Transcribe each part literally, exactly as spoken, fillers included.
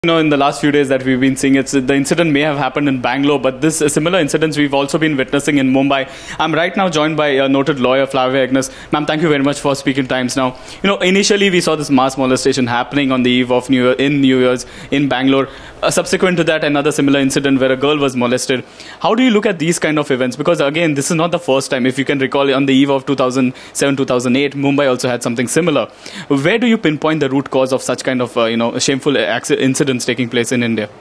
You know, in the last few days that we've been seeing, it's the incident may have happened in Bangalore, but this uh, similar incidents we've also been witnessing in Mumbai. I'm right now joined by a noted lawyer, Flavia Agnes. Ma'am, thank you very much for speaking times now. You know, initially we saw this mass molestation happening on the eve of New Year, in New Year's in Bangalore. Uh, subsequent to that, another similar incident where a girl was molested. How do you look at these kind of events? Because again, this is not the first time. If you can recall, on the eve of two thousand seven, two thousand eight, Mumbai also had something similar. Where do you pinpoint the root cause of such kind of uh, you know shameful incidents taking place in India?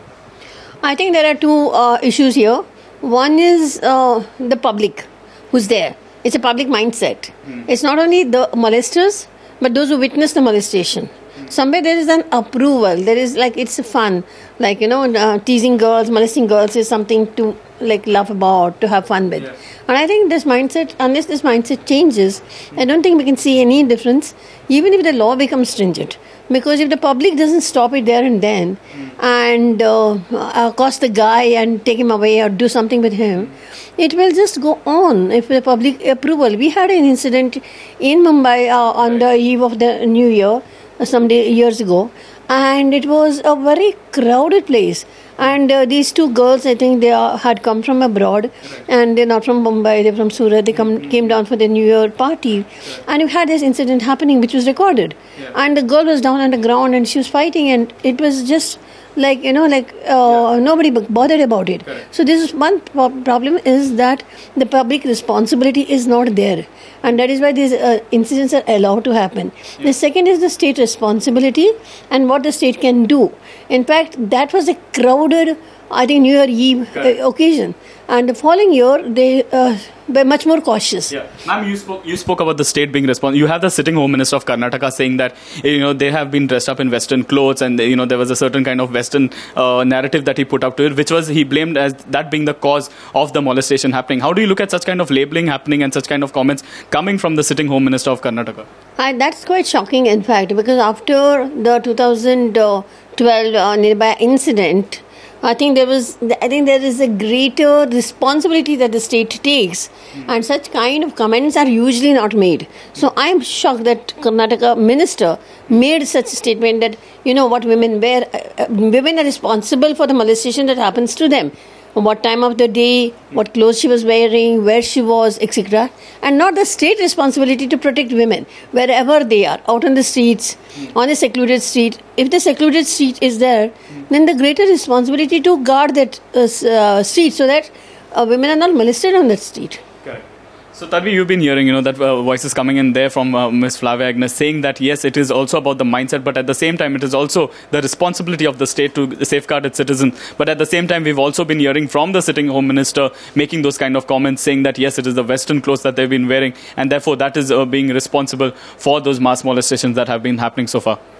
I think there are two uh, issues here. One is uh, the public who's there. It's a public mindset. Mm. It's not only the molesters, but those who witness the molestation. Mm. Somewhere there is an approval. There is like, it's fun. Like, you know, uh, teasing girls, molesting girls is something to like laugh about, to have fun with. Yeah. And I think this mindset, unless this mindset changes, mm. I don't think we can see any difference, even if the law becomes stringent. Because if the public doesn't stop it there and then mm. and uh, accost the guy and take him away or do something with him, mm. it will just go on if the public approval. We had an incident in Mumbai uh, on the eve of the New Year, uh, some day, years ago, and it was a very crowded place. And uh, these two girls, I think they are, had come from abroad, right. And they're not from Mumbai, they're from Surat. They come, came down for the New Year party. Right. And you had this incident happening, which was recorded. Yeah. And the girl was down on the ground and she was fighting, and it was just like, you know, like uh, yeah. nobody bothered about it. Correct. So this is one problem, is that the public responsibility is not there. And that is why these uh, incidents are allowed to happen. Yeah. The second is the state responsibility and what the state can do. In fact, that was a crowded, I think, New Year Eve uh, occasion. And the following year, they uh, were much more cautious. Yeah, ma'am, you spoke, you spoke about the state being responsible. You have the sitting Home Minister of Karnataka saying that, you know, they have been dressed up in Western clothes, and, you know, there was a certain kind of Western uh, narrative that he put up to it, which was he blamed as that being the cause of the molestation happening. How do you look at such kind of labeling happening and such kind of comments coming from the sitting Home Minister of Karnataka? Uh, that's quite shocking, in fact, because after the two thousand twelve uh, nearby incident, I think there was. I think there is a greater responsibility that the state takes, mm. and such kind of comments are usually not made. So I am shocked that Karnataka minister made such a statement that, you know, what women wear, uh, women are responsible for the molestation that happens to them. What time of the day, what clothes she was wearing, where she was, et cetera. And not the state responsibility to protect women wherever they are, out on the streets, mm. on a secluded street. If the secluded street is there, mm. then the greater responsibility to guard that uh, uh, street so that uh, women are not molested on that street. Correct. So, Tadvi, you've been hearing, you know, that uh, voices coming in there from uh, Miz Flavia Agnes saying that, yes, it is also about the mindset, but at the same time, it is also the responsibility of the state to safeguard its citizens. But at the same time, we've also been hearing from the sitting Home Minister making those kind of comments, saying that, yes, it is the Western clothes that they've been wearing, and therefore that is uh, being responsible for those mass molestations that have been happening so far.